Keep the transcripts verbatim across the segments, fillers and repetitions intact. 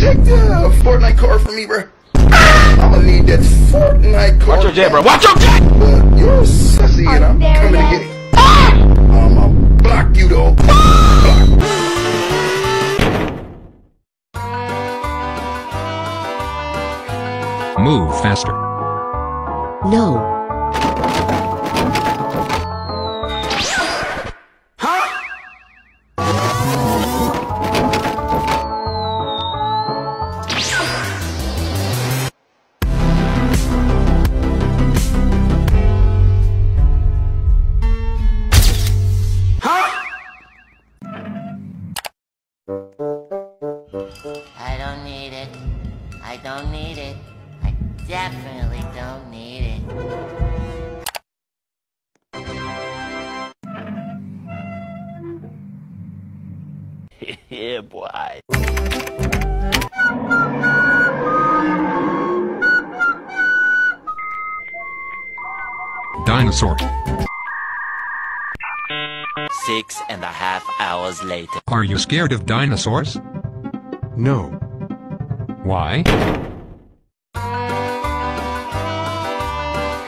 take the Fortnite card from me, bro. I'ma need that Fortnite card. Watch your jet, bro. Watch your jet! But you're a sussy and I'm coming to get it. I'ma block you, though. Block. Move faster. No. I don't need it. I don't need it. I definitely don't need it. Yeah, boy. Dinosaur. Six and a half hours later. Are you scared of dinosaurs? No. Why?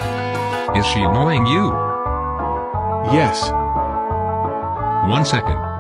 Is she annoying you? Yes. One second.